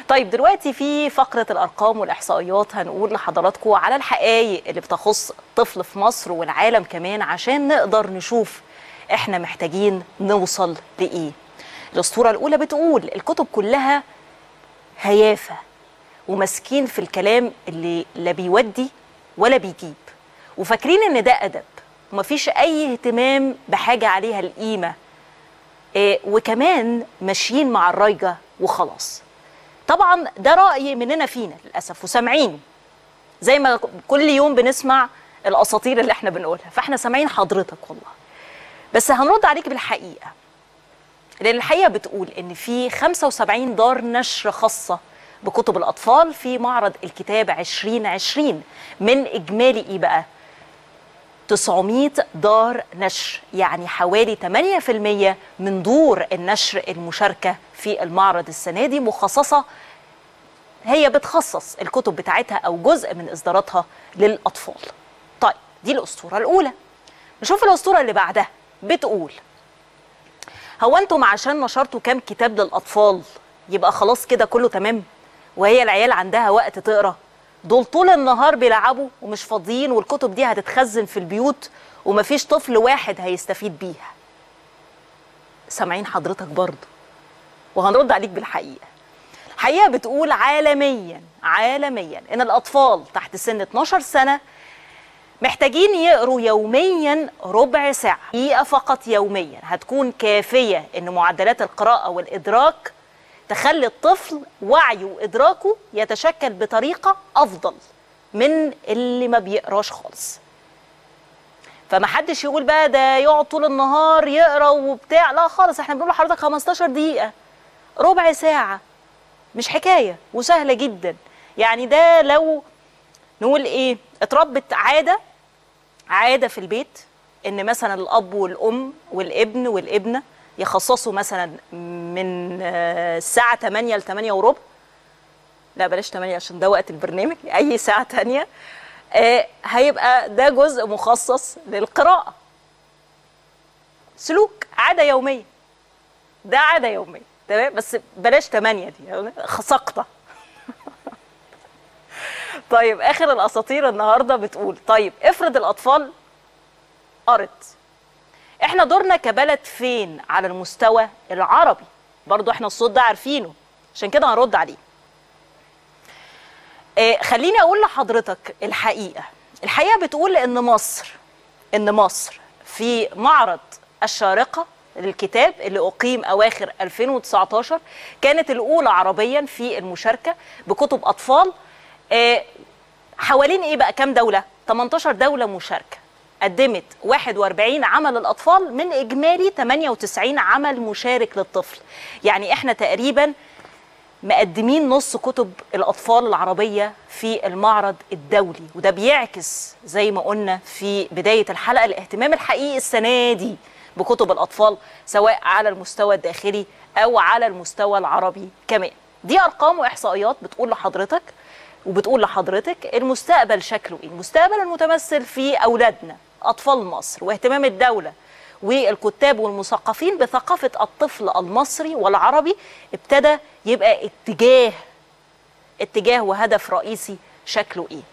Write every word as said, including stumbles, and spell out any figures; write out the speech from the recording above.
طيب دلوقتي في فقرة الأرقام والإحصائيات هنقول لحضراتكم على الحقائق اللي بتخص الطفل في مصر والعالم كمان عشان نقدر نشوف احنا محتاجين نوصل لإيه. الأسطورة الأولى بتقول الكتب كلها هيافة ومسكين في الكلام اللي لا بيودي ولا بيجيب، وفاكرين إن ده أدب ومفيش أي اهتمام بحاجة عليها القيمة، إيه وكمان ماشيين مع الرايجة وخلاص. طبعا ده رأي مننا فينا للأسف وسامعين زي ما كل يوم بنسمع الأساطير اللي احنا بنقولها، فاحنا سامعين حضرتك والله. بس هنرد عليك بالحقيقة، لأن الحقيقة بتقول إن في خمسة وسبعين دار نشر خاصة بكتب الأطفال في معرض الكتاب عشرين عشرين من إجمالي إيه بقى؟ تسعمائة دار نشر، يعني حوالي ثمانية بالمئة من دور النشر المشاركة في المعرض السنة دي مخصصة، هي بتخصص الكتب بتاعتها أو جزء من إصداراتها للأطفال. طيب دي الأسطورة الأولى. نشوف الأسطورة اللي بعدها بتقول هو أنتم عشان نشرتوا كام كتاب للأطفال يبقى خلاص كده كله تمام؟ وهي العيال عندها وقت تقرأ؟ دول طول النهار بيلعبوا ومش فاضيين، والكتب دي هتتخزن في البيوت ومفيش طفل واحد هيستفيد بيها. سامعين حضرتك برضه، وهنرد عليك بالحقيقة. الحقيقة بتقول عالميا عالميا إن الأطفال تحت سن اتناشر سنة محتاجين يقروا يوميا ربع ساعة، دقيقة فقط يوميا هتكون كافية إن معدلات القراءة والإدراك تخلي الطفل وعيه وإدراكه يتشكل بطريقة أفضل من اللي ما بيقراش خالص. فما حدش يقول بقى ده يقعد طول النهار يقرا وبتاع، لا خالص، احنا بنقول لحضرتك خمستاشر دقيقة، ربع ساعة، مش حكاية وسهلة جدا. يعني ده لو نقول ايه اتربت عادة عادة في البيت ان مثلا الأب والأم والابن والابنة يخصصوا مثلا من الساعة تمانية ل تمانية وربع، لا بلاش تمانية عشان ده وقت البرنامج، أي ساعة تانية آه هيبقى ده جزء مخصص للقراءة. سلوك عادة يومية، ده عادة يومية تمام، بس بلاش تمانية دي سقطة. طيب آخر الأساطير النهاردة بتقول طيب افرض الأطفال قرت، احنا دورنا كبلد فين على المستوى العربي؟ برضو احنا الصوت ده عارفينه عشان كده هنرد عليه. اه خليني اقول لحضرتك الحقيقة. الحقيقة بتقول ان مصر ان مصر في معرض الشارقة للكتاب اللي اقيم اواخر ألفين وتسعتاشر كانت الاولى عربيا في المشاركة بكتب اطفال. اه حوالين ايه بقى كام دولة؟ تمنتاشر دولة مشاركة قدمت واحد وأربعين عمل الأطفال من إجمالي تمانية وتسعين عمل مشارك للطفل. يعني إحنا تقريبا مقدمين نص كتب الأطفال العربية في المعرض الدولي، وده بيعكس زي ما قلنا في بداية الحلقة الاهتمام الحقيقي السنة دي بكتب الأطفال سواء على المستوى الداخلي أو على المستوى العربي كمان. دي أرقام وإحصائيات بتقول لحضرتك وبتقول لحضرتك المستقبل شكله ايه؟ المستقبل المتمثل في اولادنا اطفال مصر واهتمام الدوله والكتاب والمثقفين بثقافه الطفل المصري والعربي ابتدى يبقى اتجاه اتجاه وهدف رئيسي شكله ايه؟